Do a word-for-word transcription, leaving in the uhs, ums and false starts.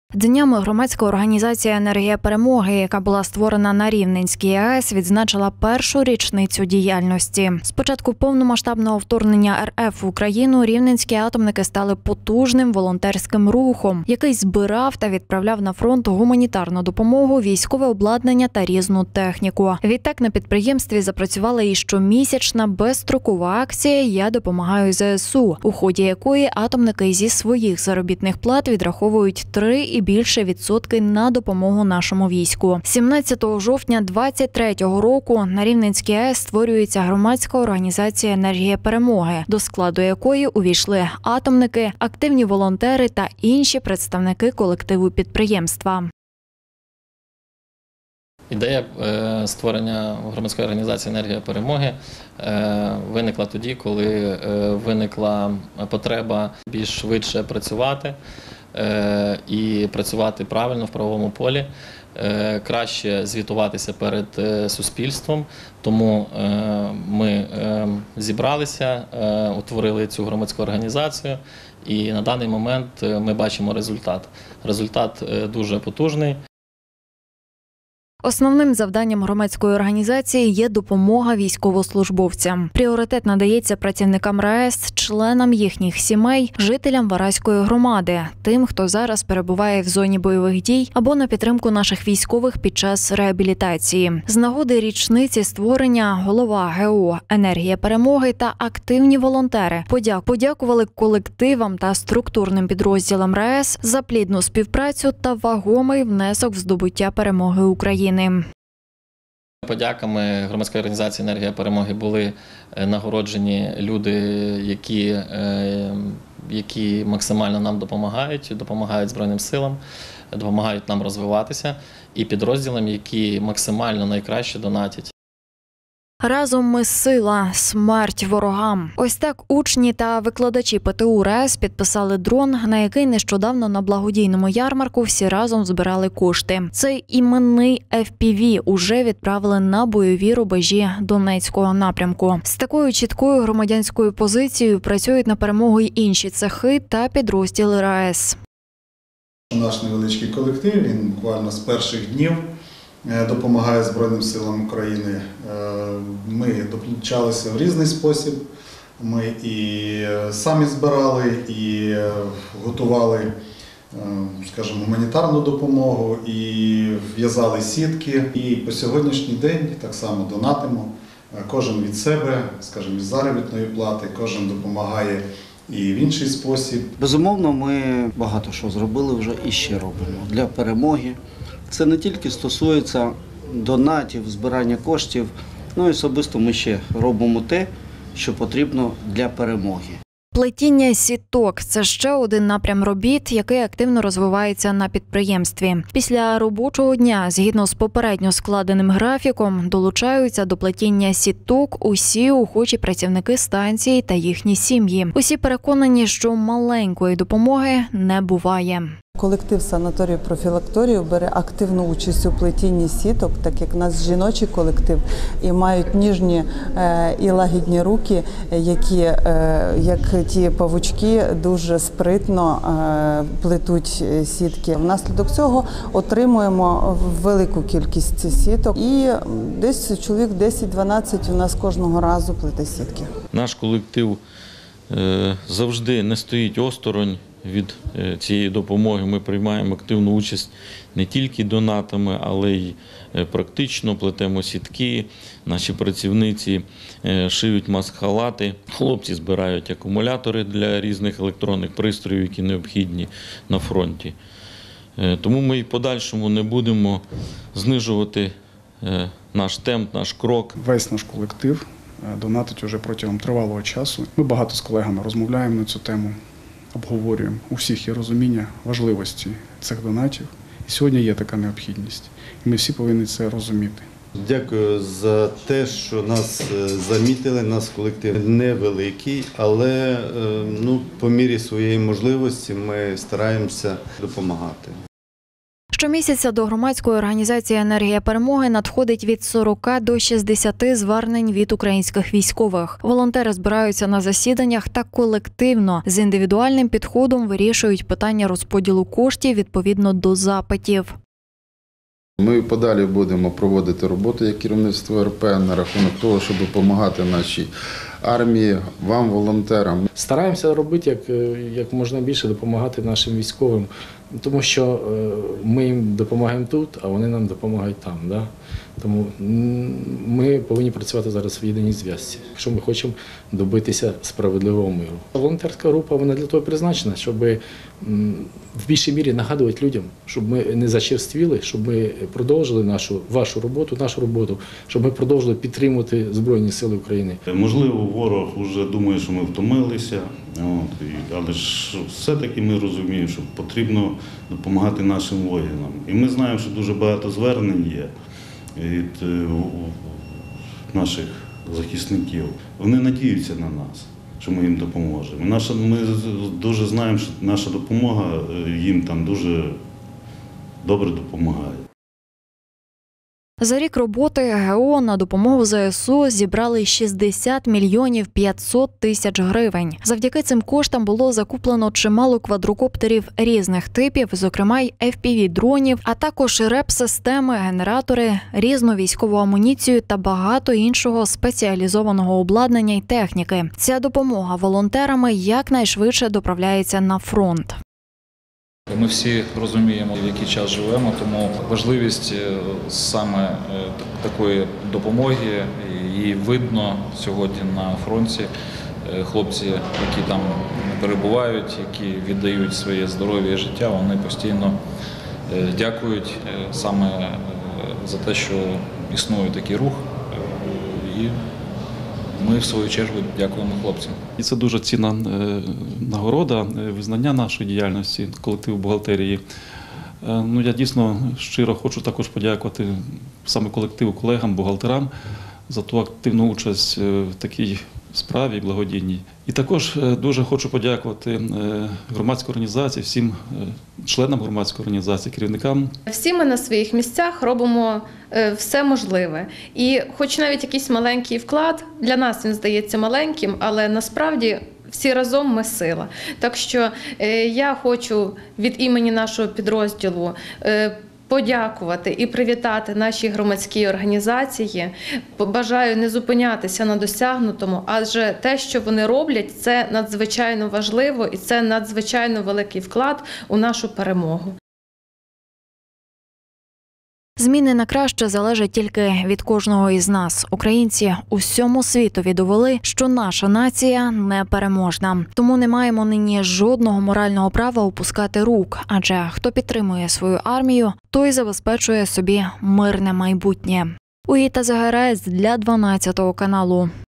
Днями громадська організація «Енергія перемоги», яка була створена на Рівненській АЕС, відзначила першу річницю діяльності. З початку повномасштабного вторгнення ер еф в Україну рівненські атомники стали потужним волонтерським рухом, який збирав та відправляв на фронт гуманітарну допомогу, військове обладнання та різну техніку. Відтак на підприємстві запрацювала і щомісячна безстрокова акція «Я допомагаю зе ес у», у ході якої атомники зі своїх заробітних плат відраховують три і більше відсотки на допомогу нашому війську. сімнадцятого жовтня двадцять третього року на Рівненській АЕС створюється громадська організація «Енергія перемоги», до складу якої увійшли атомники, активні волонтери та інші представники колективу підприємства. Ідея створення громадської організації «Енергія перемоги» виникла тоді, коли виникла потреба більш швидше працювати і працювати правильно в правовому полі, краще звітуватися перед суспільством. Тому ми зібралися, утворили цю громадську організацію і на даний момент ми бачимо результат. Результат дуже потужний. Основним завданням громадської організації є допомога військовослужбовцям. Пріоритет надається працівникам РаЕС, членам їхніх сімей, жителям Вараської громади, тим, хто зараз перебуває в зоні бойових дій або на підтримку наших військових під час реабілітації. З нагоди річниці створення голова ге о «Енергія перемоги» та активні волонтери подякували колективам та структурним підрозділам РаЕС за плідну співпрацю та вагомий внесок в здобуття перемоги України. Подяками громадської організації «Енергія перемоги» були нагороджені люди, які, які максимально нам допомагають, допомагають Збройним силам, допомагають нам розвиватися, і підрозділам, які максимально найкраще донатять. Разом ми сила, смерть ворогам. Ось так учні та викладачі пе те у РаЕС підписали дрон, на який нещодавно на благодійному ярмарку всі разом збирали кошти. Цей іменний еф пі ві уже відправили на бойові рубежі Донецького напрямку. З такою чіткою громадянською позицією працюють на перемогу й інші цехи та підрозділи РаЕС. Наш невеличкий колектив, він буквально з перших днів допомагає Збройним силам України. Ми долучалися в різний спосіб. Ми і самі збирали, і готували, скажімо, гуманітарну допомогу, і в'язали сітки. І по сьогоднішній день так само донатимо. Кожен від себе, скажімо, від заробітної плати, кожен допомагає і в інший спосіб. Безумовно, ми багато що зробили вже і ще робимо для перемоги. Це не тільки стосується донатів, збирання коштів, ну і особисто ми ще робимо те, що потрібно для перемоги. Плетіння сіток – це ще один напрям робіт, який активно розвивається на підприємстві. Після робочого дня, згідно з попередньо складеним графіком, долучаються до плетіння сіток усі охочі працівники станції та їхні сім'ї. Усі переконані, що маленької допомоги не буває. Колектив санаторію профілакторію бере активну участь у плетінні сіток, так як у нас жіночий колектив, і мають ніжні і лагідні руки, які, як ті павучки, дуже спритно плетуть сітки. Внаслідок цього отримуємо велику кількість сіток, і десь чоловік десять-дванадцять у нас кожного разу плете сітки. Наш колектив завжди не стоїть осторонь від цієї допомоги. Ми приймаємо активну участь не тільки донатами, але й практично плетемо сітки. Наші працівниці шиють маск-халати, хлопці збирають акумулятори для різних електронних пристроїв, які необхідні на фронті. Тому ми і в подальшому не будемо знижувати наш темп, наш крок. Весь наш колектив донатить уже протягом тривалого часу. Ми багато з колегами розмовляємо на цю тему, обговорюємо. У всіх є розуміння важливості цих донатів. І сьогодні є така необхідність. І ми всі повинні це розуміти. Дякую за те, що нас замітили, наш колектив невеликий, але ну, по мірі своєї можливості ми стараємося допомагати. Щомісяця до громадської організації «Енергія перемоги» надходить від сорока до шістдесяти звернень від українських військових. Волонтери збираються на засіданнях та колективно з індивідуальним підходом вирішують питання розподілу коштів відповідно до запитів. Ми подалі будемо проводити роботу як керівництво РП на рахунок того, щоб допомагати нашій армії, вам, волонтерам. Стараємося робити як, як можна більше допомагати нашим військовим, тому що ми їм допомагаємо тут, а вони нам допомагають там. Да? Тому ми повинні працювати зараз в єдиній зв'язці, якщо ми хочемо добитися справедливого миру. Волонтерська група вона для того призначена, щоб в більшій мірі нагадувати людям, щоб ми не зачерствіли, щоб ми продовжили нашу, вашу роботу, нашу роботу, щоб ми продовжили підтримувати Збройні Сили України. Можливо, ворог вже думає, що ми втомилися, от, але ж все-таки ми розуміємо, що потрібно допомагати нашим воїнам. І ми знаємо, що дуже багато звернень є від наших захисників. Вони надіються на нас, що ми їм допоможемо. Наша, ми дуже знаємо, що наша допомога їм там дуже добре допомагає. За рік роботи ГО на допомогу ЗСУ зібрали шістдесят мільйонів п'ятсот тисяч гривень. Завдяки цим коштам було закуплено чимало квадрокоптерів різних типів, зокрема й еф пі ві-дронів, а також реп-системи, генератори, різну військову амуніцію та багато іншого спеціалізованого обладнання й техніки. Ця допомога волонтерами якнайшвидше доправляється на фронт. Ми всі розуміємо, в який час живемо, тому важливість саме такої допомоги, її видно сьогодні на фронті. Хлопці, які там перебувають, які віддають своє здоров'я і життя, вони постійно дякують саме за те, що існує такий рух. І ми, в свою чергу, дякуємо хлопцям. І це дуже цінна нагорода, визнання нашої діяльності, колективу бухгалтерії. Ну, я дійсно щиро хочу також подякувати саме колективу, колегам, бухгалтерам за ту активну участь в такій справі благодійній. І також дуже хочу подякувати громадській організації, всім членам громадської організації, керівникам. Всі ми на своїх місцях робимо все можливе. І хоч навіть якийсь маленький вклад, для нас він здається маленьким, але насправді всі разом ми сила. Так що я хочу від імені нашого підрозділу подякувати і привітати наші громадські організації. Бажаю не зупинятися на досягнутому, адже те, що вони роблять, це надзвичайно важливо і це надзвичайно великий вклад у нашу перемогу. Зміни на краще залежать тільки від кожного із нас. Українці усьому світові довели, що наша нація непереможна. Тому не маємо нині жодного морального права опускати рук. Адже хто підтримує свою армію, той забезпечує собі мирне майбутнє. Уїта Загарець для дванадцятого каналу.